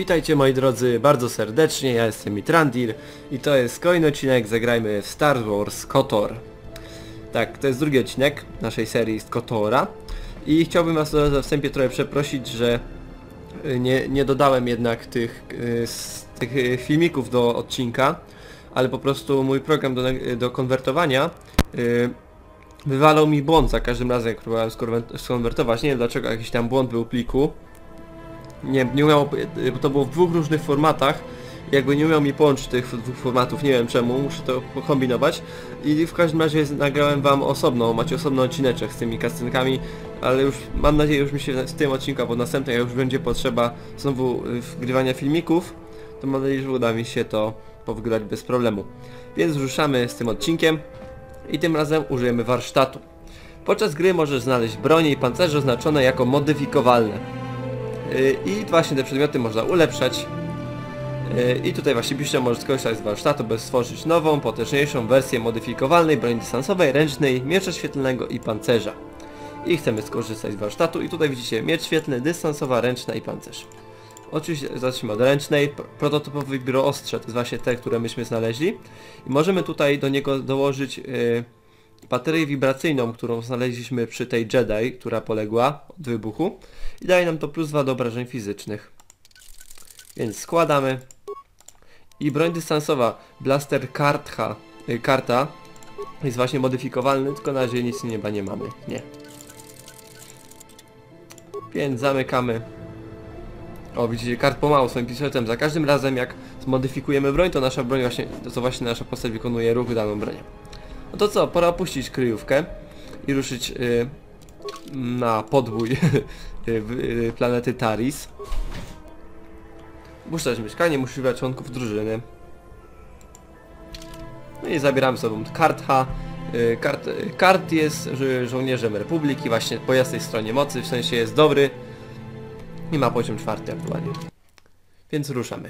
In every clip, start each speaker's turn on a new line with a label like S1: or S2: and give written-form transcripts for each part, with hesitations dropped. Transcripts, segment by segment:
S1: Witajcie moi drodzy bardzo serdecznie, ja jestem Mitrandir i to jest kolejny odcinek, zagrajmy w Star Wars KOTOR. Tak, to jest drugi odcinek naszej serii z KOTORa i chciałbym was we wstępie trochę przeprosić, że nie dodałem jednak tych filmików do odcinka, ale po prostu mój program do konwertowania wywalał mi błąd za każdym razem, jak próbowałem skonwertować. Nie wiem dlaczego jakiś tam błąd był w pliku. Nie umiało, bo to było w dwóch różnych formatach. Jakby nie umiał mi połączyć tych dwóch formatów, nie wiem czemu, muszę to kombinować. I w każdym razie nagrałem wam osobno, macie osobny odcineczek z tymi kastynkami, ale już mam nadzieję, już mi się w tym odcinku, bo następnym jak już będzie potrzeba znowu wgrywania filmików, to mam nadzieję, że uda mi się to powgrać bez problemu. Więc ruszamy z tym odcinkiem i tym razem użyjemy warsztatu. Podczas gry możesz znaleźć bronie i pancerze oznaczone jako modyfikowalne. I właśnie te przedmioty można ulepszać. I tutaj właśnie pisze, możesz skorzystać z warsztatu, by stworzyć nową, potężniejszą wersję modyfikowalnej broni dystansowej, ręcznej, miecza świetlnego i pancerza. I chcemy skorzystać z warsztatu i tutaj widzicie miecz świetlny, dystansowa, ręczna i pancerz. Oczywiście zacznijmy od ręcznej, prototypowy biuroostrze, to jest właśnie te, które myśmy znaleźli. I możemy tutaj do niego dołożyć baterię wibracyjną, którą znaleźliśmy przy tej Jedi, która poległa od wybuchu. I daje nam to +2 do obrażeń fizycznych. Więc składamy. I broń dystansowa Blaster karta jest właśnie modyfikowalny, tylko na razie nic nieba nie mamy. Nie. Więc zamykamy. O, widzicie, kart pomału swoim pistoletem. Za każdym razem jak zmodyfikujemy broń, to nasza broń właśnie nasza postać wykonuje ruch daną bronią. No to co, pora opuścić kryjówkę i ruszyć na podbój planety Taris. Opuszczać mieszkanie, musisz wybrać członków drużyny. No i zabieramy sobą Kartha. Kart jest żołnierzem Republiki, właśnie po jasnej stronie mocy, w sensie jest dobry i ma poziom 4 aktualnie. Więc ruszamy.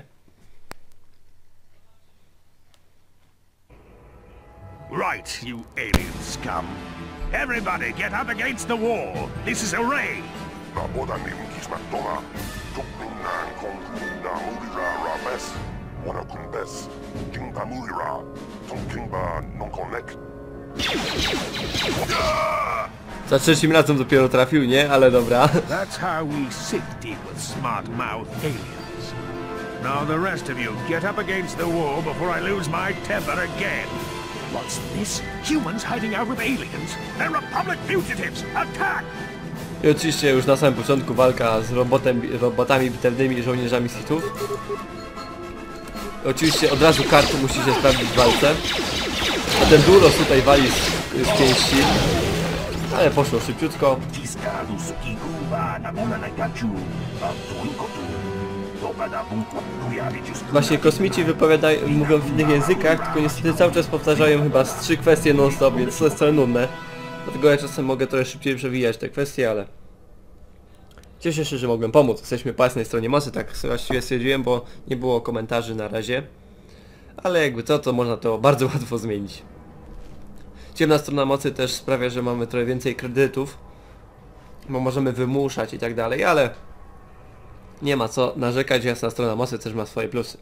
S2: Right, you alien scum. Everybody get up against the wall. This is a raid.
S3: Rabodanim kismatona. Tukminnan konkunna mulira rabes. Wanakumbes. Kingba mulira. Tonkingba nonkonek.
S1: Za trzecim razem dopiero trafił, nie? Ale dobra.
S2: That's how we Sith deal with smart-mouth aliens. Now the rest of you get up against the wall before I lose my temper again. What's this? Humans hiding out with aliens? They're Republic fugitives! Attack!
S1: I oczywiście już na samym początku walka z robotami bitewnymi i żołnierzami Sithów. Oczywiście od razu kartu musi się sprawdzić w walce. A ten Duros tutaj wali z pięści. Ale poszło szybciutko. Właśnie kosmici mówią w innych językach, tylko niestety cały czas powtarzają chyba z 3 kwestie non-stop, więc to jest trochę nudne. Dlatego ja czasem mogę trochę szybciej przewijać te kwestie, ale cieszę się, że mogłem pomóc. Jesteśmy po jasnej stronie mocy, tak właściwie stwierdziłem, bo nie było komentarzy na razie. Ale jakby co, to można to bardzo łatwo zmienić. Ciemna strona mocy też sprawia, że mamy trochę więcej kredytów, bo możemy wymuszać i tak dalej, ale nie ma co narzekać, jasna strona mocy też ma swoje plusy.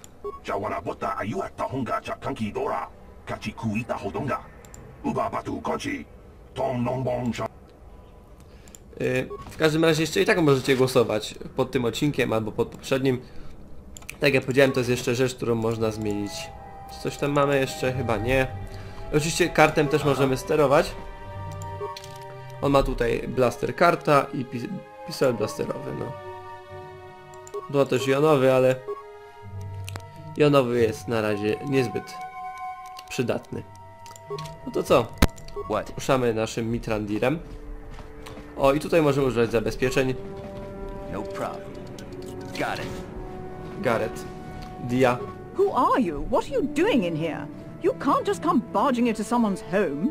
S1: W każdym razie jeszcze i tak możecie głosować pod tym odcinkiem albo pod poprzednim. Tak jak powiedziałem, to jest jeszcze rzecz, którą można zmienić. Czy coś tam mamy jeszcze? Chyba nie. Oczywiście kartem też możemy sterować. On ma tutaj blaster karta i pistolet blasterowy, no. Był też jonowy, ale jonowy jest na razie niezbyt przydatny. No to co? Ruszamy naszym Mitrandirem. O, i tutaj możemy używać zabezpieczeń.
S4: No problem. Got it.
S1: Gareth. Dia.
S5: Who are you? What are you doing in here? You can't just come barging into someone's home.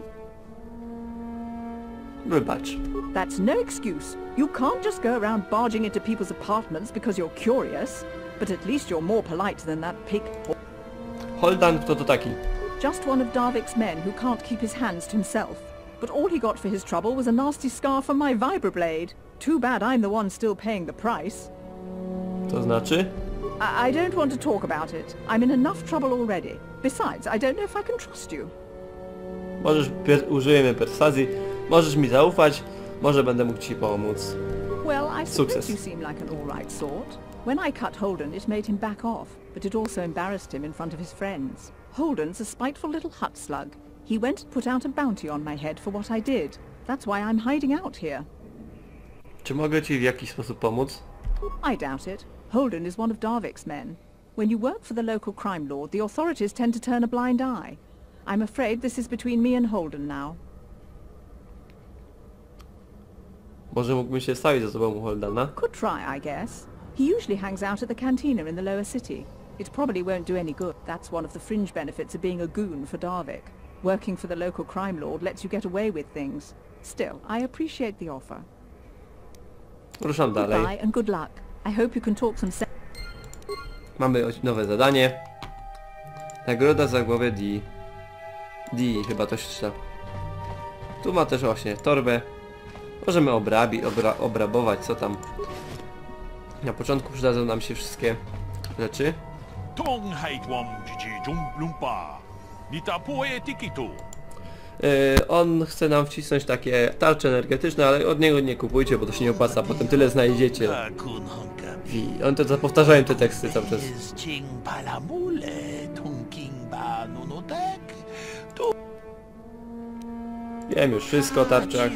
S1: Wybacz.
S5: That's no excuse. You can't just go around barging into people's apartments because you're curious. But at least you're more polite than that pig.
S1: Holdan, kto to taki?
S5: Just one of Darvik's men who can't keep his hands to himself. But all he got for his trouble was a nasty scar from my vibroblade. Too bad I'm the one still paying the price.
S1: To znaczy?
S5: I don't want to talk about it. I'm in enough trouble already. Besides, I don't know if I can trust you.
S1: Możesz, użyjemy perswazji, możesz mi zaufać, może będę mógł ci pomóc.
S5: Well, I suppose
S1: Success.
S5: you seem like an all-right sort. When I cut Holden, it made him back off, but it also embarrassed him in front of his friends. Holden's a spiteful little hut slug. He went and put out a bounty on my head for what I did. That's why I'm hiding out here.
S1: Czy mogę ci w jakiś sposób pomóc?
S5: I doubt it. Holden is one of Darvik's men. When you work for the local crime lord, the authorities tend to turn a blind eye. I'm afraid this is between me and Holden now.
S1: Może mógłbym się stawić za tobą, Holdana?
S5: Could try, I guess. He usually hangs out at the cantina in the lower city. It probably won't do any good. That's one of the fringe benefits of being a goon for Darvik. Working for the local crime lord lets you get away with things. Still, I appreciate the offer.
S1: Ruszam dalej.
S5: Goodbye and good luck. I hope you can talk some sense.
S1: Mamy nowe zadanie. Nagroda za głowę D. D chyba to się czyta. Tu ma też właśnie torbę. Możemy obrabować, co tam. Na początku przydadzą nam się wszystkie rzeczy. On chce nam wcisnąć takie tarcze energetyczne, ale od niego nie kupujcie, bo to się nie opłaca, potem tyle znajdziecie. I on to powtarzają te teksty cały czas. Wiem już wszystko o tarczach.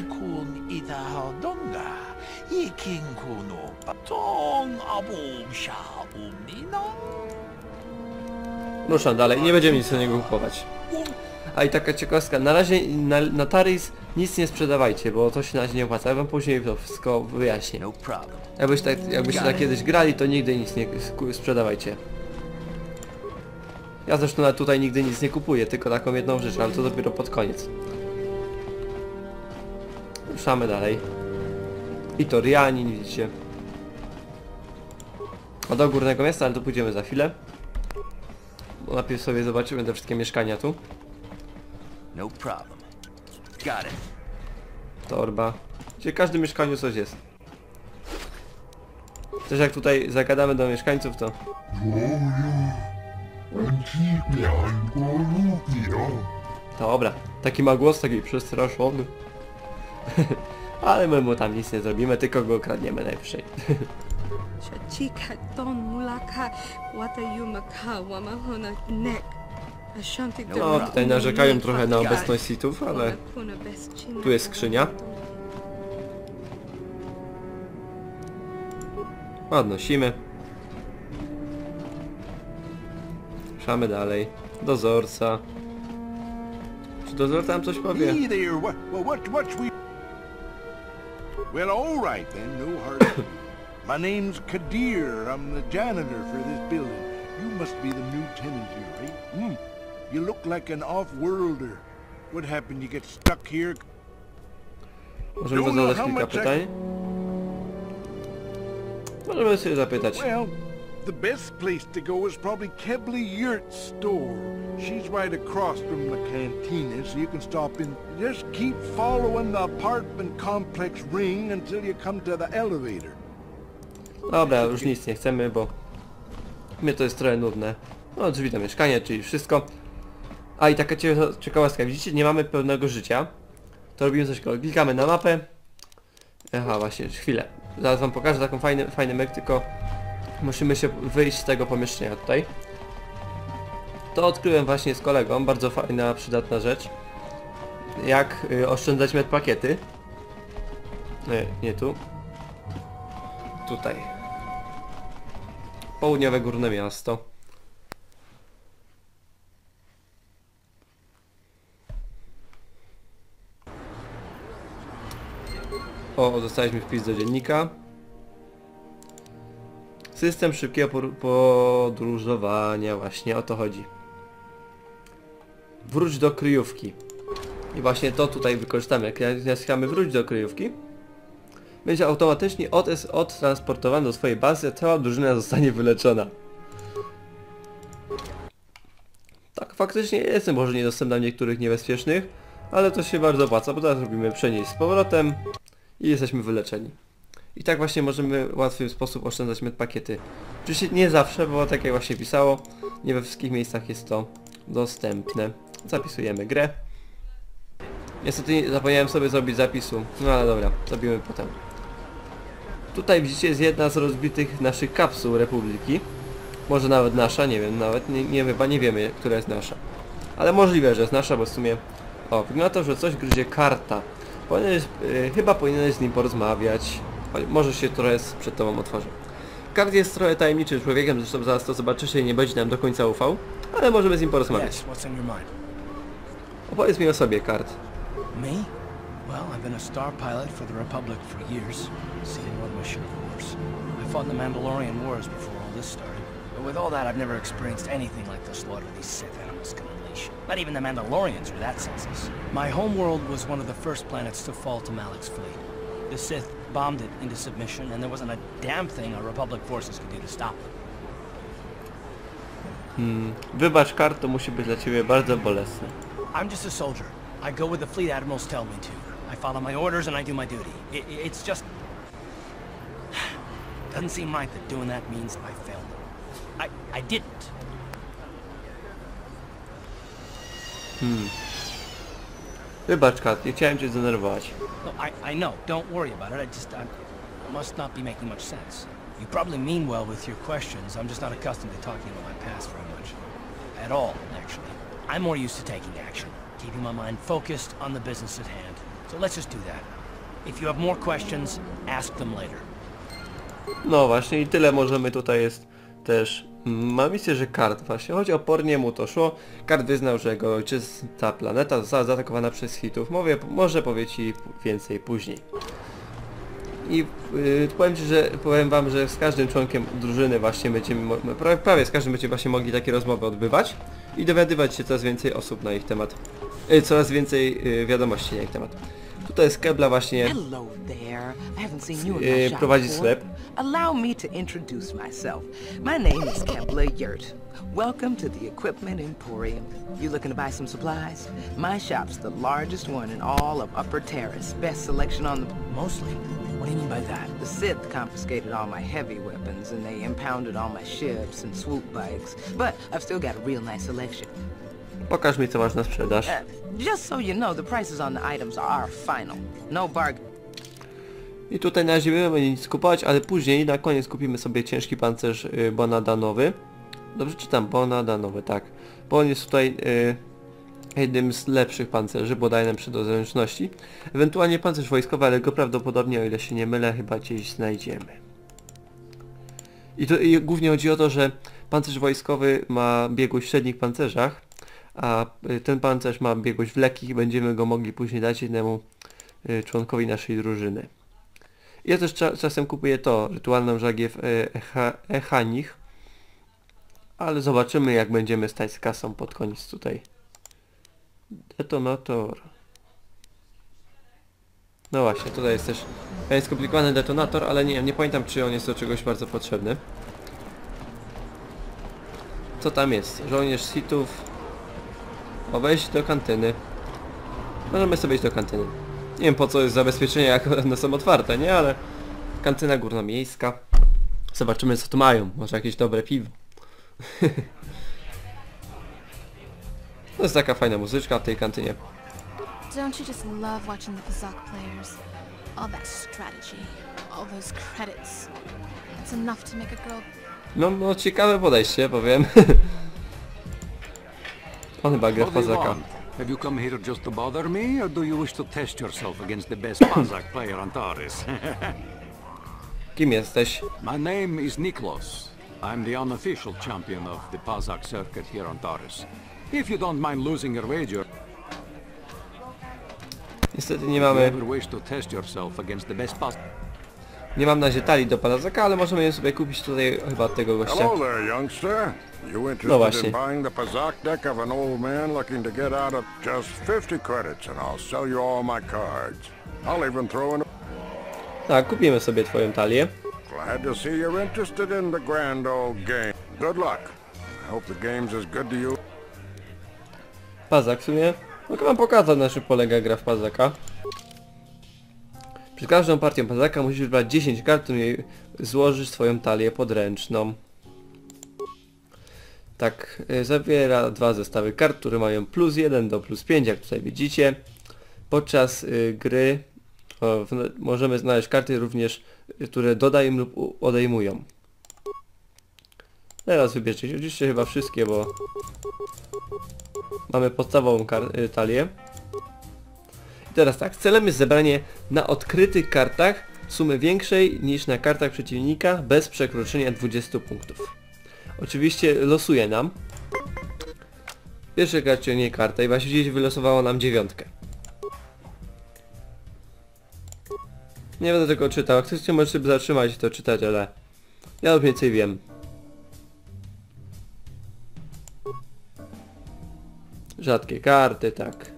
S1: Ruszam dalej, nie będziemy nic do niego kupować. A i taka ciekawostka, na razie na Taris nic nie sprzedawajcie, bo to się na razie nie opłaca, ja wam później to wszystko wyjaśnię. Jakbyście tak kiedyś grali, to nigdy nic nie sprzedawajcie. Ja zresztą nawet tutaj nigdy nic nie kupuję, tylko taką jedną rzecz, ale to dopiero pod koniec. Ruszamy dalej. I to Rianin, widzicie. A do górnego miasta, ale to pójdziemy za chwilę. Bo najpierw sobie zobaczymy te wszystkie mieszkania tu.
S4: No problem. Got it.
S1: Torba. Gdzie w każdym mieszkaniu coś jest. Też jak tutaj zagadamy do mieszkańców, to... Dobra, taki ma głos, taki przestraszony. Ale my mu tam nic nie zrobimy, tylko go okradniemy najwyżej. No, tutaj narzekają trochę na obecność sitów, ale tu jest skrzynia. Podnosimy. Ruszamy dalej. Dozorca. Czy dozorca nam coś powie?
S2: Hey there, what's we... Well, all right then, no hard feelings. My name's Kadir. I'm the janitor for this building. You must be the new tenant here, right? You look like an off-worlder. What happened? You get stuck here?
S1: Możemy zadać kilka pytań. Możemy sobie zapytać.
S2: Well, the best place to go is probably Kebley Yurt's store. She's right across from the cantina, so you can stop in. Just keep following the apartment complex ring until you come to the elevator.
S1: Dobra, już nic nie chcemy, bo mnie to jest trochę nudne. No, drzwi do mieszkania, czyli wszystko. A i taka ciekawostka, widzicie, nie mamy pełnego życia. To robimy coś takiego, klikamy na mapę. Aha, właśnie, chwilę. Zaraz wam pokażę taką fajny myk, tylko musimy się wyjść z tego pomieszczenia tutaj. To odkryłem właśnie z kolegą, bardzo fajna, przydatna rzecz. Jak oszczędzać medpakiety. Nie tu. Tutaj. Południowe górne miasto. O, dostaliśmy wpis do dziennika. System szybkiego podróżowania, właśnie o to chodzi. Wróć do kryjówki. I właśnie to tutaj wykorzystamy. Jak naciskamy wróć do kryjówki, będzie automatycznie odtransportowany do swojej bazy, a cała drużyna zostanie wyleczona. Tak, faktycznie jest może niedostępna w niektórych niebezpiecznych, ale to się bardzo opłaca, bo teraz robimy przenieść z powrotem i jesteśmy wyleczeni. I tak właśnie możemy w łatwy sposób oszczędzać medpakiety. Oczywiście nie zawsze, bo tak jak właśnie pisało, nie we wszystkich miejscach jest to dostępne. Zapisujemy grę. Niestety zapomniałem sobie zrobić zapisu, no ale dobra, zrobimy potem. Tutaj widzicie jest jedna z rozbitych naszych kapsuł Republiki. Może nawet nasza, nie wiem, nawet chyba nie wiemy, która jest nasza. Ale możliwe, że jest nasza, bo w sumie... O, wygląda to, że coś gryzie karta. Chyba powinieneś z nim porozmawiać. Może się trochę przed tobą otworzy. Kart jest trochę tajemniczym człowiekiem, zresztą zaraz to zobaczycie i nie będzie nam do końca ufał. Ale możemy z nim porozmawiać. Opowiedz mi o sobie, Kart.
S6: Me? Well, I've been a star pilot for the Republic for years. Seen more than my share of wars. I fought in the Mandalorian Wars before all this started. But with all that, I've never experienced anything like the slaughter these Sith animals can unleash. Not even the Mandalorians are that senseless. My homeworld was one of the first planets to fall to Malak's fleet. The Sith bombed it into submission, and there wasn't a damn thing our Republic forces could do to stop them.
S1: Wybacz, Kart, to musi być dla ciebie bardzo bolesne.
S6: I'm just a soldier. I go where the fleet admirals tell me to. I follow my orders and I do my duty. It's just... Doesn't seem right that doing that means I failed them. I didn't.
S1: Wybacz, Kart, nie chciałem cię zdenerwować.
S6: No, I know. Don't worry about it. I must not be making much sense. You probably mean well with your questions. I'm just not accustomed to talking about my past very much. At all, actually. I'm more used to taking action. Keeping my mind focused on the business at hand. So let's just do that. If you have more questions, ask them later.
S1: No właśnie i tyle możemy tutaj jest też... Mam misję, że Kart właśnie, choć opornie mu to szło, Kart wyznał, że jego ojczysta planeta została zaatakowana przez Hitów. Może powie ci więcej później. I powiem wam, że z każdym członkiem drużyny właśnie będziemy, prawie z każdym będziemy właśnie mogli takie rozmowy odbywać i dowiadywać się coraz więcej osób na ich temat, coraz więcej wiadomości na ich temat. Tutaj jest Kebla właśnie prowadzi sklep.
S7: Allow me to introduce myself. My name is Kebla Yurt. Welcome to the Equipment Emporium. You looking to buy some supplies? My shop's the largest one in all of Upper Terrace. Best selection on the...
S6: Mostly? What do you mean by that?
S7: The Sith confiscated all my heavy weapons and they impounded all my ships and swoop bikes. But I've still got a real nice selection.
S1: Pokaż mi, co masz na sprzedaż.
S7: Just so you know, the prices on the items are final. No bargain.
S1: I tutaj na razie nie będziemy nic kupować, ale później na koniec kupimy sobie ciężki pancerz bonadanowy. Dobrze czytam? Bonadanowy, tak. Bo on jest tutaj jednym z lepszych pancerzy, bo daje nam do zręczności. Ewentualnie pancerz wojskowy, ale go prawdopodobnie, o ile się nie mylę, chyba gdzieś znajdziemy. I głównie chodzi o to, że pancerz wojskowy ma biegłość w średnich pancerzach, a ten pancerz ma biegłość w lekkich i będziemy go mogli później dać jednemu członkowi naszej drużyny. Ja też czasem kupuję to, rytualną żagiew Echanich, ale zobaczymy, jak będziemy stać z kasą pod koniec tutaj. Detonator. No właśnie, tutaj jest też pewien skomplikowany detonator, ale nie pamiętam, czy on jest do czegoś bardzo potrzebny. Co tam jest? Żołnierz Sithów. Wejść do kantyny. Możemy sobie iść do kantyny. Nie wiem, po co jest zabezpieczenie, jak one są otwarte, nie? Ale kantyna górnomiejska. Zobaczymy, co tu mają. Może jakieś dobre piwo. To jest taka fajna muzyczka w tej kantynie.
S8: Don't you just love watching the Pazak players? All that strategy, all those credits. It's enough to make a girl...
S1: No ciekawe podejście, powiem. On chyba gra w Pazaka.
S9: Have you come here just to bother me, or do you wish to test yourself against the best Pazak player on Taris?
S1: Kim jesteś?
S9: My name is Niklos. I'm the unofficial champion of the Pazak circuit here on Taris. If you don't mind losing your wager,
S1: Niestety nie
S9: if you
S1: mamy...
S9: ever wish to test yourself against the best Pazak...
S1: Nie mam na razie talii do Pazaka, ale możemy je sobie kupić tutaj chyba od tego gościa.
S3: Hello there, youngster. You
S1: No
S3: interested
S1: właśnie.
S3: in buying the Pazak deck of an old man looking to get out of just 50 credits and I'll sell you all my cards. I'll even throw in...
S1: Tak, kupimy sobie twoją talię.
S3: Glad to see you're interested in the grand old game. Good luck. I hope the game's as good to you.
S1: Pazak w sumie. Mogę wam pokazać, na czym polega gra w Pazaka. Przed każdą partią Pazaka musisz wybrać 10 kart, której złożysz swoją talię podręczną. Tak, zawiera 2 zestawy kart, które mają +1 do +5, jak tutaj widzicie. Podczas gry możemy znaleźć karty również, które dodają lub odejmują. Teraz wybierzcie oczywiście chyba wszystkie, bo mamy podstawową talię. I teraz tak, celem jest zebranie na odkrytych kartach sumy większej niż na kartach przeciwnika bez przekroczenia 20 punktów. Oczywiście losuje nam. W pierwszej karcie nie karta i właśnie gdzieś wylosowało nam 9. Nie będę tego czytał, jak chcecie możecie sobie zatrzymać i to czytać, ale ja mniej więcej wiem. Rzadkie karty, tak.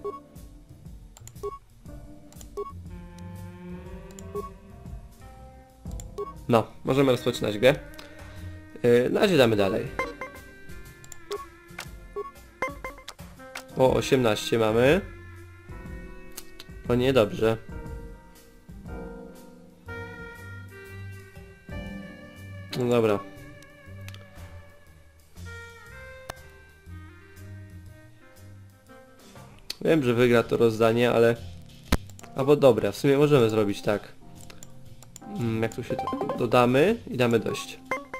S1: No, możemy rozpoczynać grę. Na razie damy dalej. O, 18 mamy. O, niedobrze. No dobra. Wiem, że wygra to rozdanie, ale... Albo dobra, w sumie możemy zrobić tak. Jak tu się to... Dodamy i damy dość.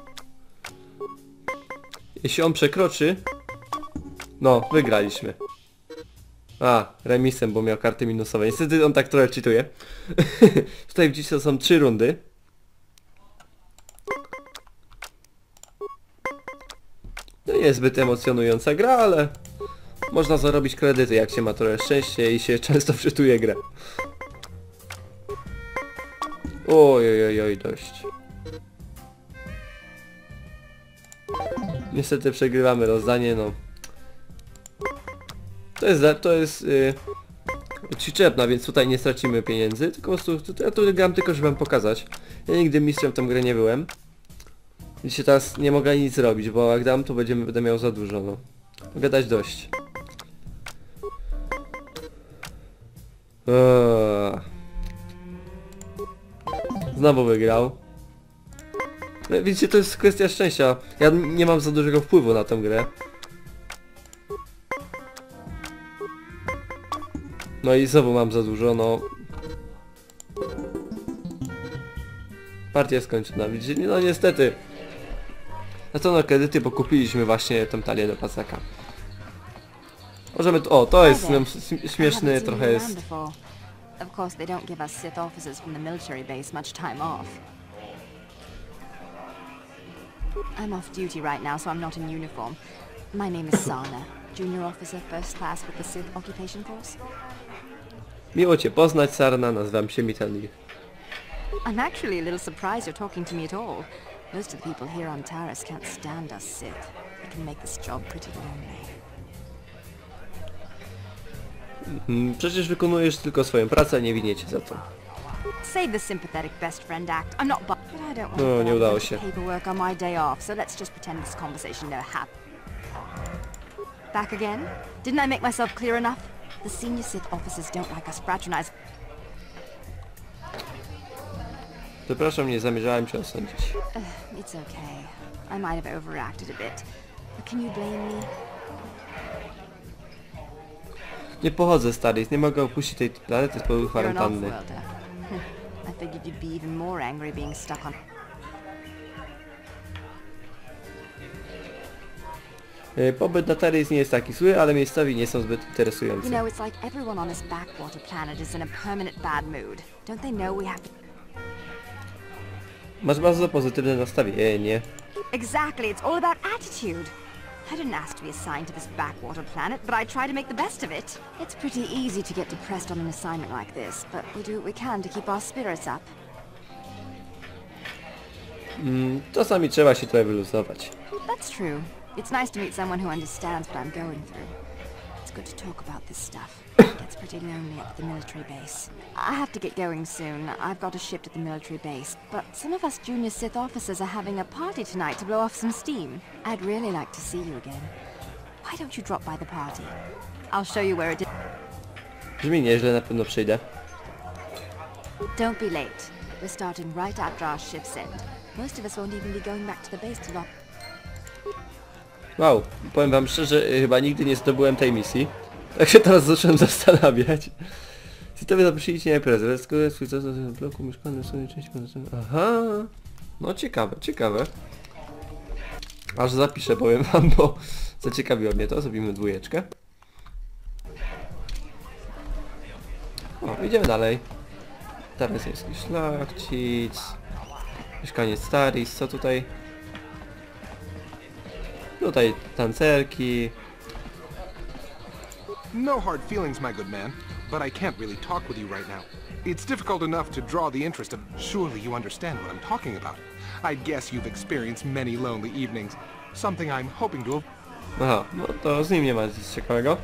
S1: Jeśli on przekroczy... No, wygraliśmy. A, remisem, bo miał karty minusowe. Niestety on tak trochę cheatuje. Tutaj widzicie, to są 3 rundy. No nie jest zbyt emocjonująca gra, ale... Można zarobić kredyty, jak się ma trochę szczęście i się często wczytuje grę. Oj, dość. Niestety przegrywamy rozdanie, no. To jest przyczepna, więc tutaj nie stracimy pieniędzy, tylko po prostu, ja tu gram tylko, żeby wam pokazać. Ja nigdy mistrzem w tę grę nie byłem. Dzisiaj teraz nie mogę nic zrobić, bo jak dam, to będę miał za dużo, no. Mogę dać dość. Znowu wygrał. No, widzicie, to jest kwestia szczęścia. Ja nie mam za dużego wpływu na tę grę. No i znowu mam za dużo, no. Partia skończona, widzicie? No niestety. Na to na kredyty, bo kupiliśmy właśnie tę talię do Pazaka. Możemy... O, to jest śmieszny, trochę jest...
S10: Of course, they don't give us Sith officers from the military base much time off. I'm off duty right now, so I'm not in uniform. My name is Sana, junior officer, first class with the Sith occupation force.
S1: Miło cię poznać, Sarna, nazywam się Mitalir.
S10: I'm actually a little surprised you're talking to me at all. Most of the people here on Taris can't stand us Sith. It can make this job pretty lonely.
S1: Przecież wykonujesz tylko swoją pracę, nie winię cię za to.
S10: Save the sympathetic best friend act. I'm not but I don't want
S1: No, nie udało się.
S10: Paperwork on my day off, so let's just pretend this conversation never happened. Back again? Didn't I make myself clear enough? The senior Sith officers don't like us fraternize.
S1: Przepraszam, nie zamierzałem cię osądzić.
S10: It's okay. I might have overreacted a bit. But can you blame me?
S1: Nie pochodzę, stary, nie mogę opuścić tej planety z powodu
S10: You're an
S1: kwarantanny.
S10: off-worlder. I figured you'd be even more angry being stuck on...
S1: Pobyt na Taris nie jest taki zły, ale miejscowi nie są zbyt
S10: You
S1: interesujący.
S10: know, it's like everyone on this backwater planet is in a permanent bad mood. Don't they know we have to...
S1: Masz bardzo pozytywne nastawienie.
S10: Exactly, it's all about attitude. I didn't ask to be assigned to this backwater planet, but I try to make the best of it. It's pretty easy to get depressed on an assignment like this, but we do what we can to keep our spirits up.
S1: Czasami trzeba się trochę wyluzować.
S10: That's true. It's nice to meet someone who understands what I'm going through. It's good to talk about this stuff. It gets pretty lonely at the military base. I have to get going soon. I've got a shift at the military base. But some of us junior Sith officers are having a party tonight to blow off some steam. I'd really like to see you again. Why don't you drop by the party? I'll show you where it is.
S1: Brzmi nieźle, na pewno przyjdę.
S10: Don't be late. We're starting right after our shift's end. Most of us won't even be going back to the base till...
S1: Wow, powiem wam szczerze, chyba nigdy nie zdobyłem tej misji. Tak się teraz zacząłem zastanawiać. Tobie zaprosiliście na imprezę. Swój czas w bloku mieszkalnym w swojej części. Aha. No ciekawe, ciekawe. Aż zapiszę, powiem wam, bo zaciekawiło mnie to. Zrobimy 2. O, idziemy dalej. Tarnesyjski szlachcic. Mieszkanie Staris, co tutaj? Tutaj tancerki.
S11: No hard feelings, my good man, but I can't really talk with you right now. It's difficult enough to draw the interest of... Surely you understand what I'm talking about. I guess you've experienced many lonely evenings. Something I'm hoping to...
S1: Aha, no to z nim nie ma nic ciekawego.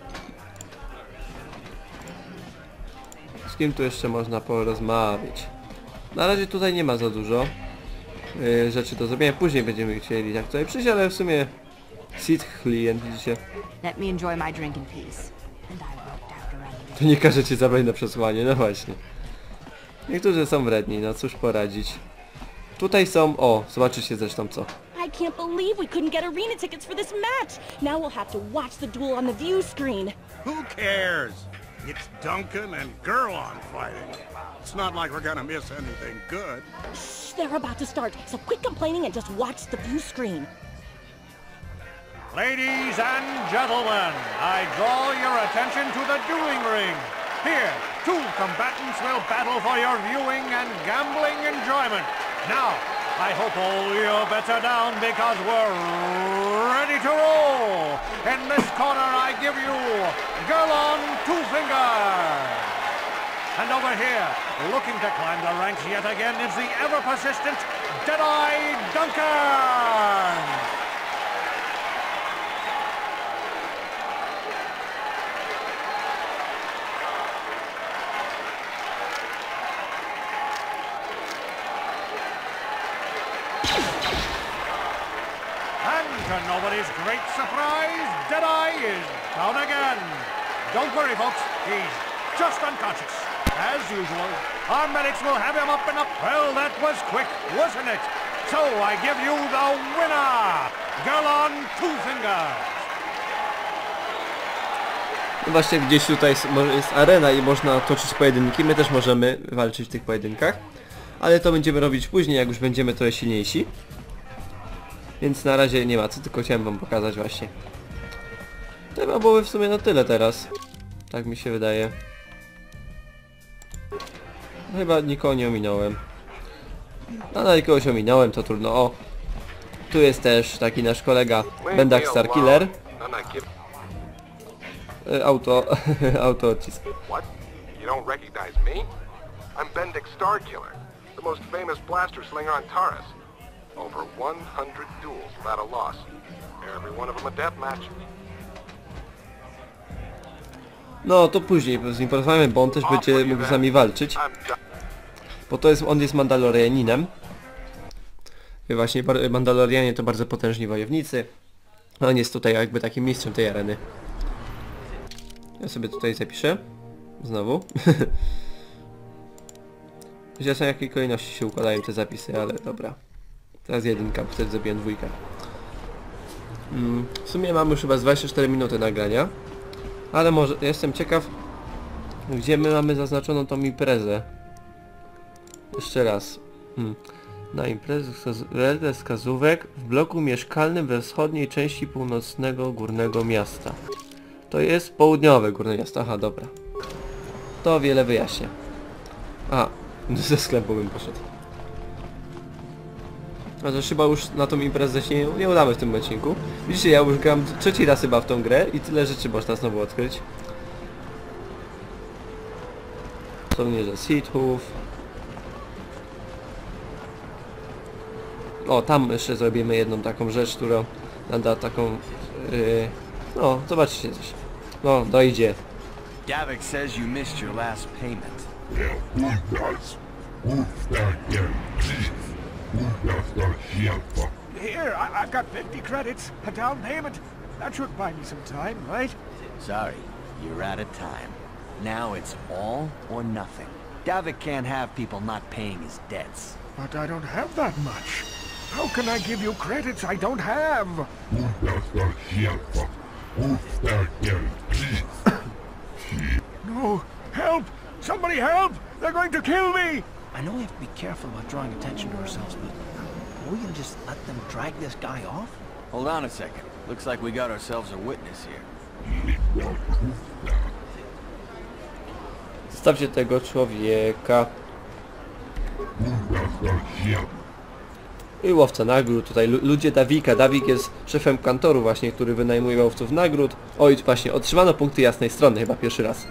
S1: Z kim tu jeszcze można porozmawiać? Na razie tutaj nie ma za dużo rzeczy do zrobienia. Później będziemy chcieli tak tutaj przyjść, ale w sumie... Sid klient, widzicie?
S10: Let me enjoy my drink in peace. And I walked out around.
S1: To nie każe ci zabrać na przesłanie, no właśnie. Niektórzy są wredni, no cóż poradzić. Tutaj są... O, zobaczycie zresztą co.
S12: I can't believe we couldn't get arena tickets for this match. Now we'll have to watch the duel on the view screen.
S3: Who cares? It's Duncan and Gurlon fighting. It's not like we're gonna miss anything good.
S12: Shh, they're about to start, so quit complaining and just watch the view screen.
S2: Ladies and gentlemen, I draw your attention to the dueling ring. Here, 2 combatants will battle for your viewing and gambling enjoyment. Now, I hope all your bets are down because we're ready to roll. In this corner, I give you Gurlon 2 Fingers. And over here, looking to climb the ranks yet again, is the ever-persistent Deadeye Duncan. To nobody's great surprise, Deadeye is down again. Don't worry, folks. He's just unconscious. As usual, our medics will have him up and up. Well, that was quick, wasn't it? So I give you the winner, Gurlon 2 Fingers.
S1: No właśnie gdzieś tutaj jest arena i można toczyć pojedynki. My też możemy walczyć w tych pojedynkach. Ale to będziemy robić później, jak już będziemy trochę silniejsi. Więc na razie nie ma co, tylko chciałem wam pokazać właśnie. To chyba byłoby w sumie na tyle teraz. Tak mi się wydaje. Chyba nikogo nie ominąłem. A na kogoś ominąłem, to trudno. O! Tu jest też taki nasz kolega Bendak Starkiller. Auto odcisk.
S11: What? You don't recognize me? I'm Bendak Starkiller, the most famous blaster slinger on Taurus. Over 100 duels without a loss. Every one of them a death match.
S1: No to później z nim porozmawiamy, bo on też będzie mógł z nami walczyć. Bo on jest Mandalorianinem. I właśnie Mandalorianie to bardzo potężni wojownicy. On jest tutaj jakby takim mistrzem tej areny. Ja sobie tutaj zapiszę. Znowu. Ja w jakiej kolejności się układają te zapisy, ale dobra. Teraz 1, wtedy zrobiłem 2. W sumie mamy już chyba z 24 minuty nagrania. Ale może, jestem ciekaw, gdzie my mamy zaznaczoną tą imprezę. Jeszcze raz. Na imprezę wskazówek w bloku mieszkalnym we wschodniej części północnego górnego miasta. To jest południowe górne miasto, aha, dobra. To wiele wyjaśnia. A, ze sklepu bym poszedł. A to chyba już na tą imprezę się nie udamy w tym odcinku. Widzicie, ja już gram 3. raz chyba w tą grę i tyle rzeczy można znowu odkryć. Żołnierze Sithów. O, tam jeszcze zrobimy jedną taką rzecz, która nada taką... no, zobaczcie coś. No, dojdzie.
S4: Davik says you missed your last payment.
S2: Here, I've got 50 credits, a down payment. That should buy me some time, right?
S4: Sorry, you're out of time. Now it's all or nothing. Davik can't have people not paying his debts.
S2: But I don't have that much. How can I give you credits I don't have? No! Help! Somebody help! They're going to kill me!
S6: I know we have to be careful about drawing attention to ourselves, but are we gonna just let them drag this guy off?
S4: Hold on a second. Looks like we got ourselves a witness here.
S1: Zostawcie tego człowieka. I łowca nagród, tutaj ludzie Davika. Davik jest szefem kantoru właśnie, który wynajmuje łowców nagród. Oj, właśnie, otrzymano punkty jasnej strony chyba pierwszy raz.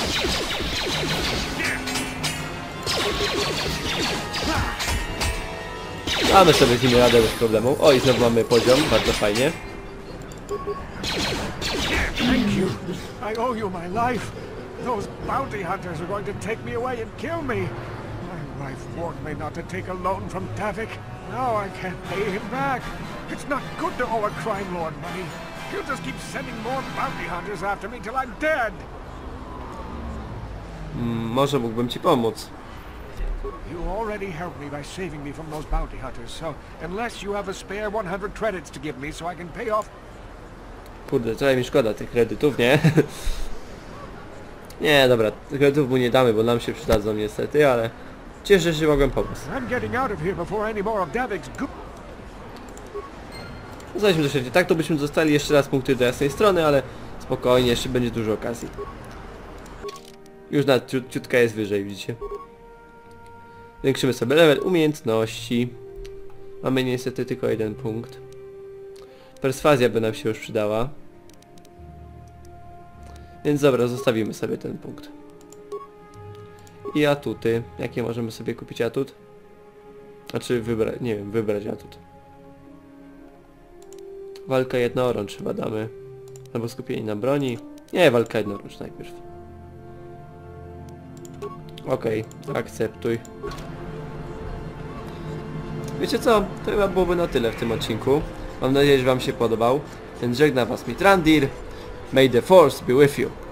S1: Mamy sobie z nimi radę bez problemu. O, i znowu mamy poziom, bardzo fajnie.
S2: Thank you. I owe you my life. Those bounty hunters are going to take me away and kill me. My wife warned me not to take a loan from Davik. Now I can't pay him back. It's not good to owe a crime lord money. He'll just keep sending more bounty hunters after me till I'm dead.
S1: Może mógłbym ci pomóc.
S2: You already helped me by saving me from those bounty hunters, so unless you have a spare 100 credits to give me so I can pay off...
S1: Kurde, trochę mi szkoda tych kredytów, nie? Nie, dobra, kredytów mu nie damy, bo nam się przydadzą niestety, ale cieszę się, że mogłem pomóc.
S2: I'm getting out of here before any more of Davik's
S1: Zostaliśmy do średniej. Tak to byśmy dostali jeszcze raz punkty do jasnej strony, ale spokojnie, jeszcze będzie dużo okazji. Już nawet ciutka jest wyżej, widzicie? Zwiększymy sobie level umiejętności. Mamy niestety tylko jeden punkt. Perswazja by nam się już przydała. Więc dobra, zostawimy sobie ten punkt. I atuty. Jakie możemy sobie kupić atut? Znaczy wybrać, nie wiem, wybrać atut. Walka jednorącz chyba damy. Albo skupienie na broni. Nie, walka jednorącz najpierw. Okej, akceptuj. Wiecie co? To chyba byłoby na tyle w tym odcinku. Mam nadzieję, że wam się podobał. Więc żegna was Mitrandir. May the force be with you.